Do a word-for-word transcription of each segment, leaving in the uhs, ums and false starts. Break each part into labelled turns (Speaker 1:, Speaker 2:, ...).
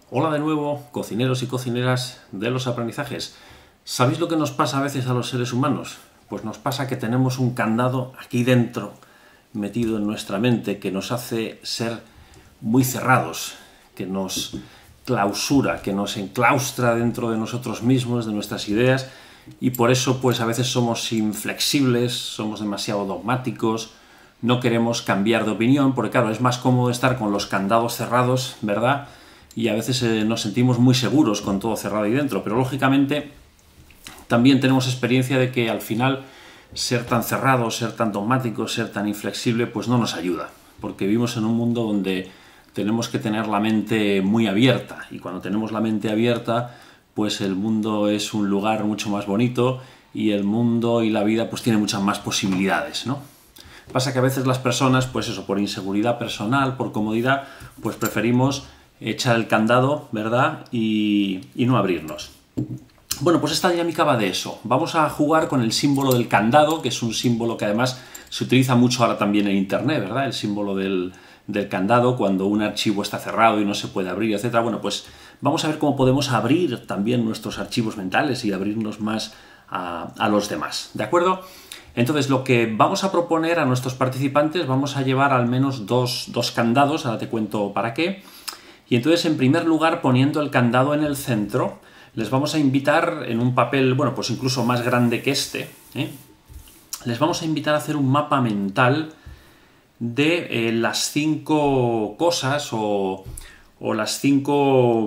Speaker 1: Hola de nuevo, cocineros y cocineras de los aprendizajes. ¿Sabéis lo que nos pasa a veces a los seres humanos? Pues nos pasa que tenemos un candado aquí dentro, metido en nuestra mente, que nos hace ser muy cerrados, que nos clausura, que nos enclaustra dentro de nosotros mismos, de nuestras ideas, y por eso pues a veces somos inflexibles, somos demasiado dogmáticos, no queremos cambiar de opinión, porque claro, es más cómodo estar con los candados cerrados, ¿verdad? Y a veces eh, nos sentimos muy seguros con todo cerrado ahí dentro, pero lógicamente también tenemos experiencia de que al final ser tan cerrado, ser tan dogmático, ser tan inflexible, pues no nos ayuda, porque vivimos en un mundo donde tenemos que tener la mente muy abierta, y cuando tenemos la mente abierta, pues el mundo es un lugar mucho más bonito y el mundo y la vida pues tiene muchas más posibilidades, ¿no? Pasa que a veces las personas, pues eso, por inseguridad personal, por comodidad, pues preferimos echar el candado, ¿verdad? Y, y no abrirnos. Bueno, pues esta dinámica va de eso. Vamos a jugar con el símbolo del candado, que es un símbolo que además se utiliza mucho ahora también en Internet, ¿verdad? El símbolo del, del candado, cuando un archivo está cerrado y no se puede abrir, etcétera. Bueno, pues vamos a ver cómo podemos abrir también nuestros archivos mentales y abrirnos más a, a los demás, ¿de acuerdo? Entonces, lo que vamos a proponer a nuestros participantes, vamos a llevar al menos dos, dos candados, ahora te cuento para qué. Y entonces, en primer lugar, poniendo el candado en el centro, les vamos a invitar en un papel, bueno, pues incluso más grande que este, ¿eh? Les vamos a invitar a hacer un mapa mental de eh, las cinco cosas o, o las cinco...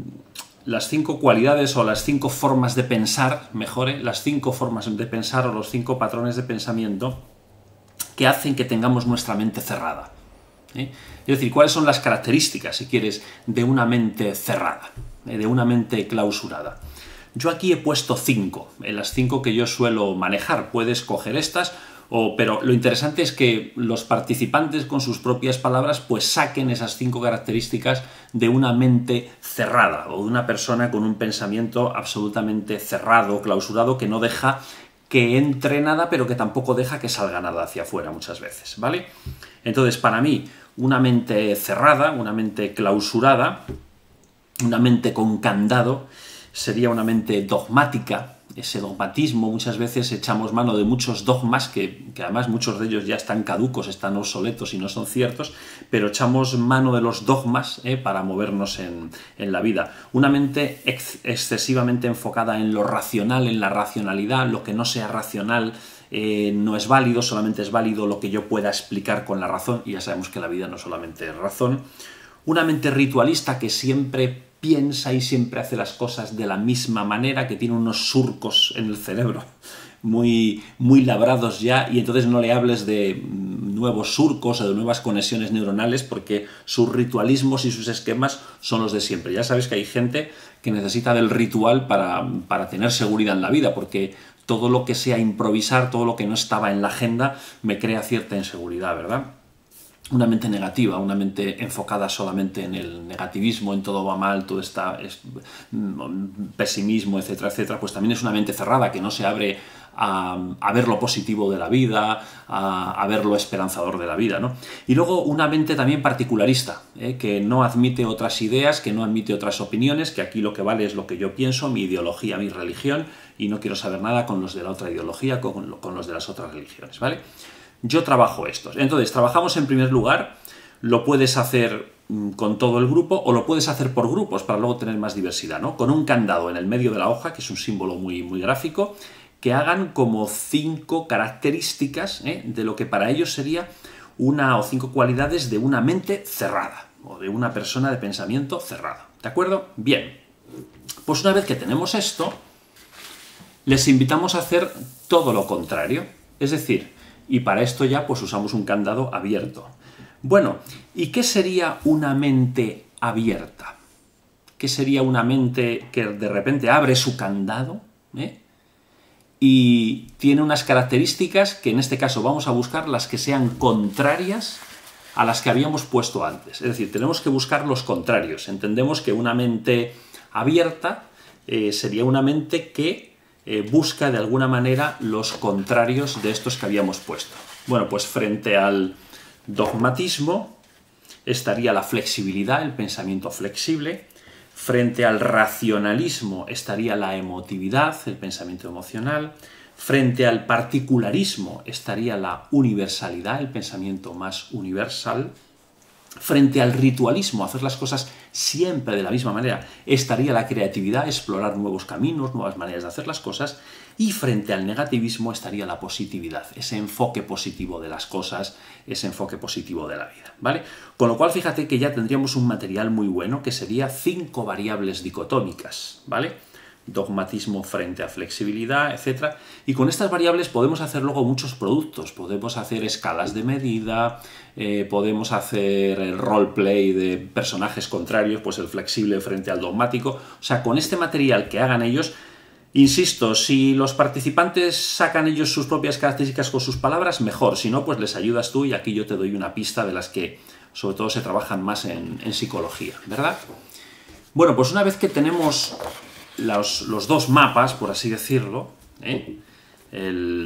Speaker 1: las cinco cualidades o las cinco formas de pensar, mejor, ¿eh? las cinco formas de pensar o los cinco patrones de pensamiento que hacen que tengamos nuestra mente cerrada. ¿eh? Es decir, cuáles son las características, si quieres, de una mente cerrada, ¿eh? de una mente clausurada. Yo aquí he puesto cinco, eh, las cinco que yo suelo manejar. Puedes coger estas, o, pero lo interesante es que los participantes con sus propias palabras pues saquen esas cinco características de una mente cerrada o de una persona con un pensamiento absolutamente cerrado, clausurado, que no deja que entre nada, pero que tampoco deja que salga nada hacia afuera muchas veces, ¿vale? Entonces, para mí, una mente cerrada, una mente clausurada, una mente con candado, sería una mente dogmática. Ese dogmatismo, muchas veces echamos mano de muchos dogmas que, que además muchos de ellos ya están caducos, están obsoletos y no son ciertos, pero echamos mano de los dogmas eh, para movernos en, en la vida. Una mente ex excesivamente enfocada en lo racional, en la racionalidad, lo que no sea racional eh, no es válido, solamente es válido lo que yo pueda explicar con la razón, y ya sabemos que la vida no solamente es razón. Una mente ritualista que siempre piensa y siempre hace las cosas de la misma manera, que tiene unos surcos en el cerebro muy, muy labrados ya, y entonces no le hables de nuevos surcos o de nuevas conexiones neuronales, porque sus ritualismos y sus esquemas son los de siempre. Ya sabes que hay gente que necesita del ritual para, para tener seguridad en la vida, porque todo lo que sea improvisar, todo lo que no estaba en la agenda, me crea cierta inseguridad, ¿verdad? Una mente negativa, una mente enfocada solamente en el negativismo, en todo va mal, todo está es, pesimismo, etcétera, etcétera, pues también es una mente cerrada que no se abre a, a ver lo positivo de la vida, a, a ver lo esperanzador de la vida, ¿no? Y luego una mente también particularista, ¿eh? que no admite otras ideas, que no admite otras opiniones, que aquí lo que vale es lo que yo pienso, mi ideología, mi religión, y no quiero saber nada con los de la otra ideología, con, con los de las otras religiones, ¿vale? Yo trabajo estos. Entonces, trabajamos en primer lugar, lo puedes hacer con todo el grupo o lo puedes hacer por grupos para luego tener más diversidad, ¿no? Con un candado en el medio de la hoja, que es un símbolo muy, muy gráfico, que hagan como cinco características ¿eh? de lo que para ellos sería una o cinco cualidades de una mente cerrada o de una persona de pensamiento cerrada. ¿De acuerdo? Bien. Pues una vez que tenemos esto, les invitamos a hacer todo lo contrario. Es decir, y para esto ya pues usamos un candado abierto. Bueno, ¿y qué sería una mente abierta? ¿Qué sería una mente que de repente abre su candado ¿eh? y tiene unas características que en este caso vamos a buscar las que sean contrarias a las que habíamos puesto antes? Es decir, tenemos que buscar los contrarios. Entendemos que una mente abierta eh, sería una mente que Eh, busca de alguna manera los contrarios de estos que habíamos puesto. Bueno, pues frente al dogmatismo estaría la flexibilidad, el pensamiento flexible. Frente al racionalismo estaría la emotividad, el pensamiento emocional. Frente al particularismo estaría la universalidad, el pensamiento más universal. Frente al ritualismo, hacer las cosas siempre de la misma manera, estaría la creatividad, explorar nuevos caminos, nuevas maneras de hacer las cosas. Y frente al negativismo estaría la positividad, ese enfoque positivo de las cosas, ese enfoque positivo de la vida, ¿vale? Con lo cual, fíjate que ya tendríamos un material muy bueno, que sería cinco variables dicotómicas, ¿vale? Dogmatismo frente a flexibilidad, etcétera. Y con estas variables podemos hacer luego muchos productos. Podemos hacer escalas de medida, eh, podemos hacer el roleplay de personajes contrarios, pues el flexible frente al dogmático. O sea, con este material que hagan ellos, insisto, si los participantes sacan ellos sus propias características con sus palabras, mejor. Si no, pues les ayudas tú y aquí yo te doy una pista de las que sobre todo se trabajan más en, en psicología, ¿verdad? Bueno, pues una vez que tenemos Los, los dos mapas, por así decirlo, ¿eh? el,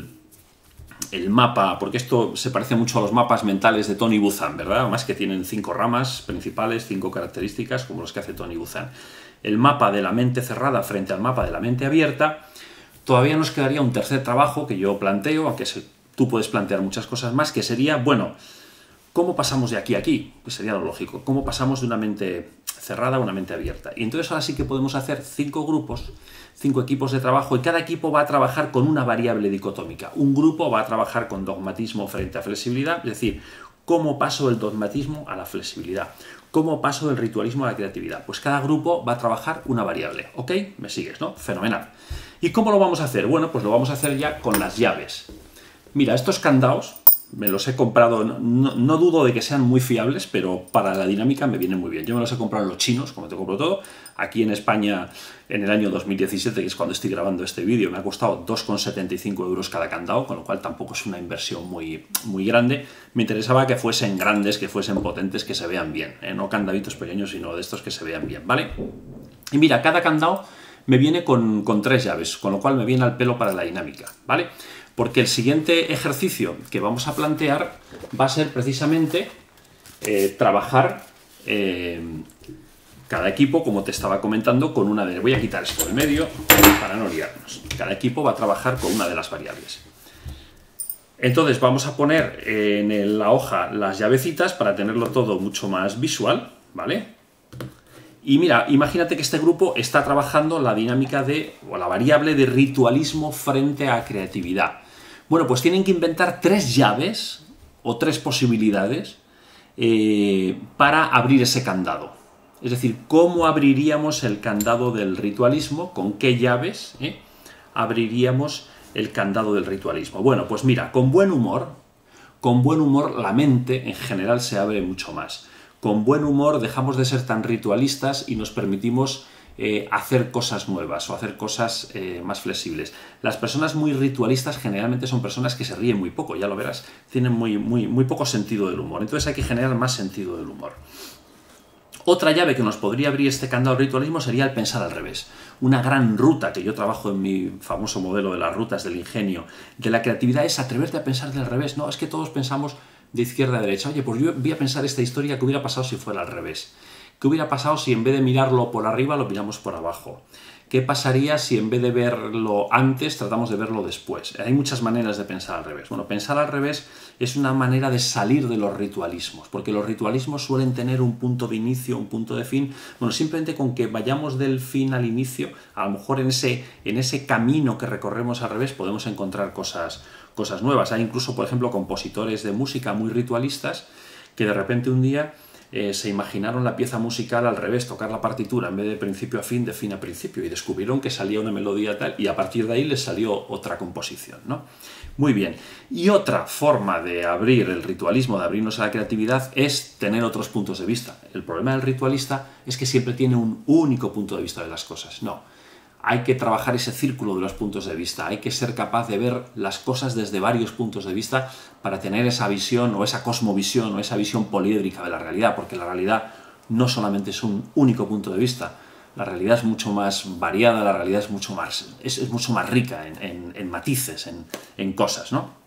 Speaker 1: el mapa, porque esto se parece mucho a los mapas mentales de Tony Buzan, ¿verdad? Además que tienen cinco ramas principales, cinco características, como los que hace Tony Buzan. El mapa de la mente cerrada frente al mapa de la mente abierta. Todavía nos quedaría un tercer trabajo que yo planteo, aunque se, tú puedes plantear muchas cosas más, que sería, bueno, ¿cómo pasamos de aquí a aquí? Pues sería lo lógico. ¿Cómo pasamos de una mente cerrada a una mente abierta? Y entonces ahora sí que podemos hacer cinco grupos, cinco equipos de trabajo, y cada equipo va a trabajar con una variable dicotómica. Un grupo va a trabajar con dogmatismo frente a flexibilidad, es decir, ¿cómo paso del dogmatismo a la flexibilidad? ¿Cómo paso del ritualismo a la creatividad? Pues cada grupo va a trabajar una variable, ¿ok? ¿Me sigues, no? Fenomenal. ¿Y cómo lo vamos a hacer? Bueno, pues lo vamos a hacer ya con las llaves. Mira, estos candados me los he comprado, no, no, no dudo de que sean muy fiables, pero para la dinámica me vienen muy bien. Yo me los he comprado en los chinos, como te compro todo. Aquí en España, en el año dos mil diecisiete, que es cuando estoy grabando este vídeo, me ha costado dos con setenta y cinco euros cada candado, con lo cual tampoco es una inversión muy, muy grande. Me interesaba que fuesen grandes, que fuesen potentes, que se vean bien, ¿eh? No candaditos pequeños, sino de estos que se vean bien, ¿vale? Y mira, cada candado me viene con, con tres llaves, con lo cual me viene al pelo para la dinámica, ¿vale? Porque el siguiente ejercicio que vamos a plantear va a ser precisamente eh, trabajar eh, cada equipo, como te estaba comentando, con una de... Voy a quitar esto del medio para no liarnos. Cada equipo va a trabajar con una de las variables. Entonces vamos a poner en la hoja las llavecitas para tenerlo todo mucho más visual, ¿vale? Y mira, imagínate que este grupo está trabajando la dinámica de, o la variable de ritualismo frente a creatividad. Bueno, pues tienen que inventar tres llaves o tres posibilidades eh, para abrir ese candado. Es decir, ¿cómo abriríamos el candado del ritualismo? ¿Con qué llaves eh, abriríamos el candado del ritualismo? Bueno, pues mira, con buen humor, con buen humor la mente en general se abre mucho más. Con buen humor dejamos de ser tan ritualistas y nos permitimos eh, hacer cosas nuevas o hacer cosas eh, más flexibles. Las personas muy ritualistas generalmente son personas que se ríen muy poco, ya lo verás, tienen muy, muy, muy poco sentido del humor. Entonces hay que generar más sentido del humor. Otra llave que nos podría abrir este candado del ritualismo sería el pensar al revés. Una gran ruta que yo trabajo en mi famoso modelo de las rutas del ingenio, de la creatividad, es atreverte a pensar del revés. No, es que todos pensamos de izquierda a derecha. Oye, pues yo voy a pensar esta historia que hubiera pasado si fuera al revés. ¿Qué hubiera pasado si en vez de mirarlo por arriba lo miramos por abajo? ¿Qué pasaría si en vez de verlo antes tratamos de verlo después? Hay muchas maneras de pensar al revés. Bueno, pensar al revés es una manera de salir de los ritualismos, porque los ritualismos suelen tener un punto de inicio, un punto de fin. Bueno, simplemente con que vayamos del fin al inicio, a lo mejor en ese, en ese camino que recorremos al revés podemos encontrar cosas, cosas nuevas. Hay incluso, por ejemplo, compositores de música muy ritualistas que de repente un día Eh, se imaginaron la pieza musical al revés, tocar la partitura en vez de principio a fin, de fin a principio, y descubrieron que salía una melodía tal, y a partir de ahí les salió otra composición, ¿no? Muy bien. Y otra forma de abrir el ritualismo, de abrirnos a la creatividad, es tener otros puntos de vista. El problema del ritualista es que siempre tiene un único punto de vista de las cosas. No. Hay que trabajar ese círculo de los puntos de vista, hay que ser capaz de ver las cosas desde varios puntos de vista para tener esa visión o esa cosmovisión o esa visión poliédrica de la realidad, porque la realidad no solamente es un único punto de vista, la realidad es mucho más variada, la realidad es mucho más, es, es mucho más rica en, en, en matices, en, en cosas, ¿no?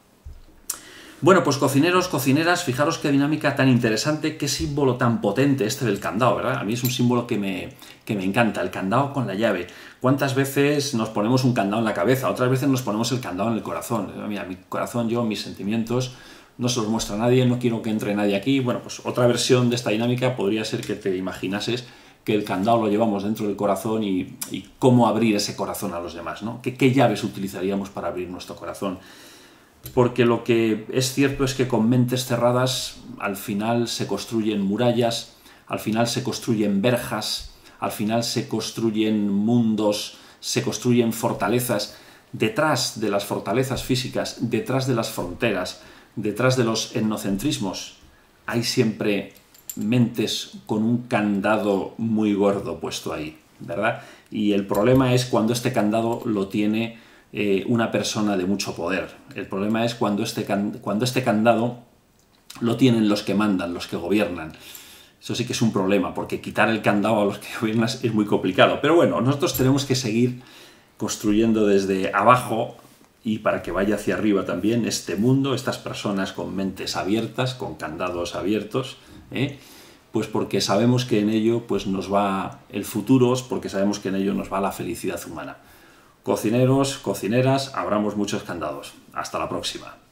Speaker 1: Bueno, pues cocineros, cocineras, fijaros qué dinámica tan interesante, qué símbolo tan potente este del candado, ¿verdad? A mí es un símbolo que me, que me encanta, el candado con la llave. ¿Cuántas veces nos ponemos un candado en la cabeza? Otras veces nos ponemos el candado en el corazón. Mira, mi corazón, yo, mis sentimientos, no se los muestra a nadie, no quiero que entre nadie aquí. Bueno, pues otra versión de esta dinámica podría ser que te imaginases que el candado lo llevamos dentro del corazón y, y cómo abrir ese corazón a los demás, ¿no? ¿Qué, qué llaves utilizaríamos para abrir nuestro corazón? Porque lo que es cierto es que con mentes cerradas al final se construyen murallas, al final se construyen verjas, al final se construyen mundos, se construyen fortalezas. Detrás de las fortalezas físicas, detrás de las fronteras, detrás de los etnocentrismos, hay siempre mentes con un candado muy gordo puesto ahí, ¿verdad? Y el problema es cuando este candado lo tiene eh, una persona de mucho poder. El problema es cuando este, can cuando este candado lo tienen los que mandan, los que gobiernan. Eso sí que es un problema, porque quitar el candado a los que gobiernan es muy complicado. Pero bueno, nosotros tenemos que seguir construyendo desde abajo y para que vaya hacia arriba también este mundo, estas personas con mentes abiertas, con candados abiertos, ¿eh? Pues porque sabemos que en ello pues nos va el futuro, porque sabemos que en ello nos va la felicidad humana. Cocineros, cocineras, abramos muchos candados. Hasta la próxima.